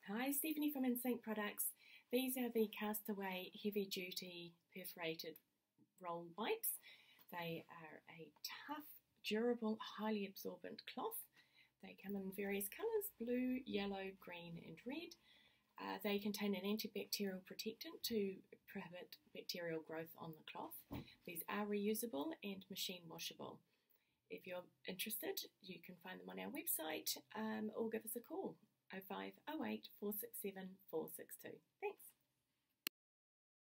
Hi, Stephanie from InSync Products. These are the Castaway heavy duty perforated roll wipes. They are a tough, durable, highly absorbent cloth. They come in various colours: blue, yellow, green and red. They contain an antibacterial protectant to prohibit bacterial growth on the cloth. These are reusable and machine washable. If you're interested, you can find them on our website or give us a call, 0508 467 462. Thanks.